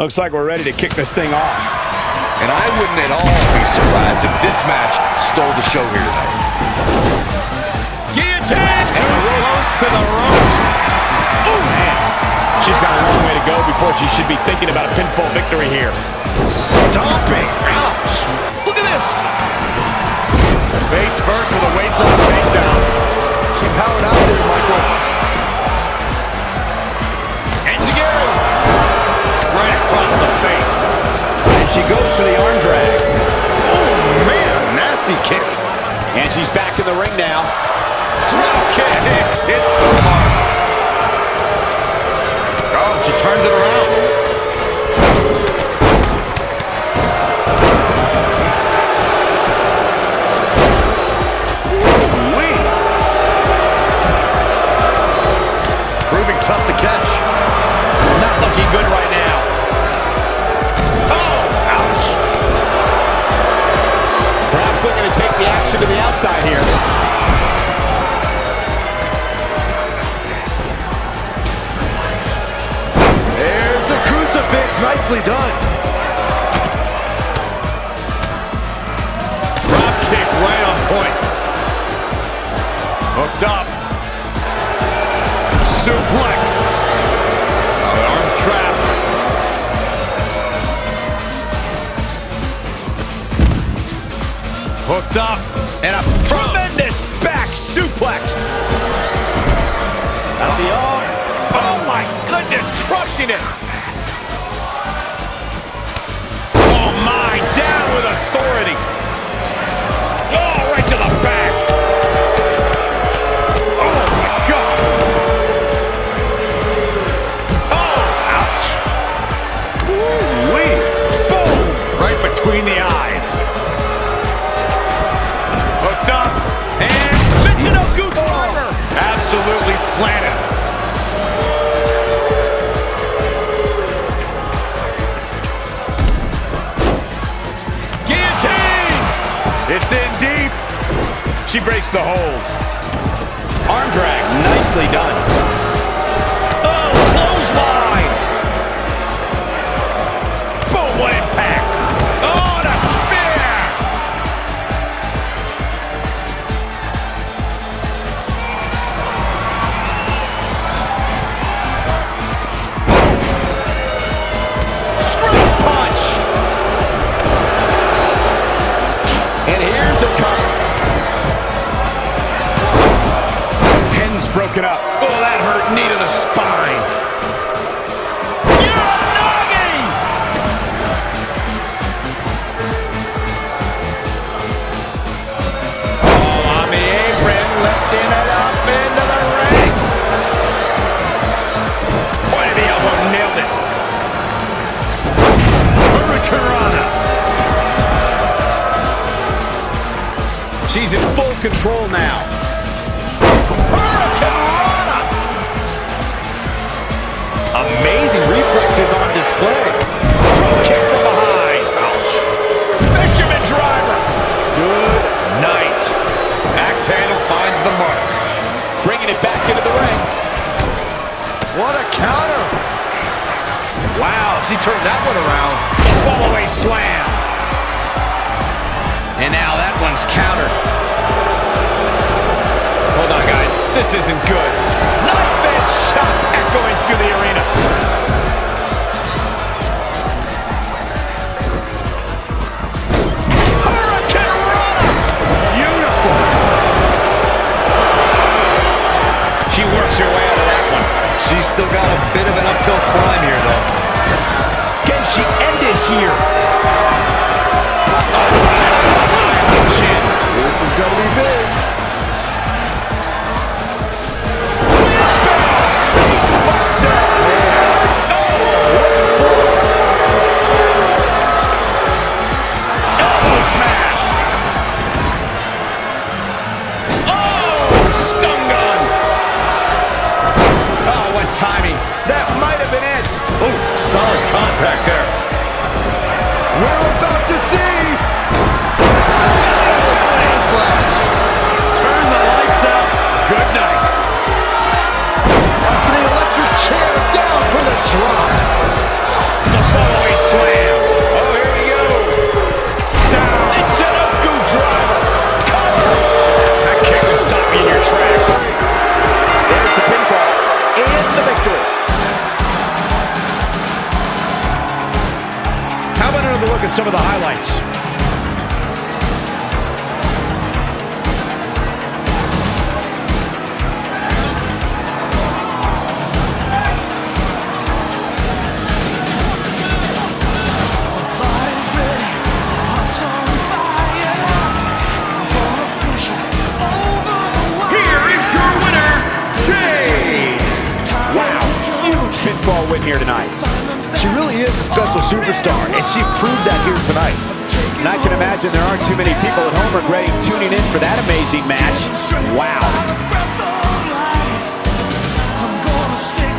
Looks like we're ready to kick this thing off. And I wouldn't at all be surprised if this match stole the show here tonight. Guillotine! And close to the ropes. Oh, man. She's got a long way to go before she should be thinking about a pinfall victory here. Stomping. Ouch. Look at this. Face first with a waistline takedown. She powered out there, Michael. Enziguri. Right across the face. And she goes for the arm drag. Oh, man. Nasty kick. And she's back in the ring now. Drop kick. Hits the mark. Oh, she turns it around. Proving tough to catch. Not looking good right now. Oh, ouch. Perhaps looking to take the action to the outside here. There's a crucifix. Nicely done. Drop kick right on point. Hooked up. Suplex. Oh, the arm's trapped. Hooked up. And a tremendous back suplex. That'll be off. Oh, my goodness. Crushing it. Oh, my. Down with authority. Oh, right to the back. Between the eyes. Hooked up. And Michinoku driver. Absolutely planted. Guillotine. It's in deep. She breaks the hold. Arm drag. Nicely done. Oh, clothesline. Boom, what impact. Broken up. Oh, that hurt. Knee to the spine. Uranagi! Oh, on the apron, lifting it up into the ring. Point of the elbow, nailed it. Hurricanrana. She's in full control now. Amazing reflexes on display. Drop kick from behind. Ouch. Fisherman driver. Good night. Axe handle finds the mark. Bringing it back into the ring. What a counter. Wow, she turned that one around. Fallaway slam. And now that one's countered. Hold on, guys. This isn't good. Knife edge chop echoing through the arena. Hurricanrana! Beautiful. She works her way out of that one. She's still got a bit of an uphill climb here, though. Can she end it here? Oh, chin. This is going to be big. Timing. That might have been it. Oh, solid contact there. We're about to see. Turn the lights out. Good night. Up the electric chair, down for the drop. The follow some of the highlights. Pinfall win here tonight. She really is a special superstar, and she proved that here tonight. And I can imagine there aren't too many people at home regretting tuning in for that amazing match. Wow.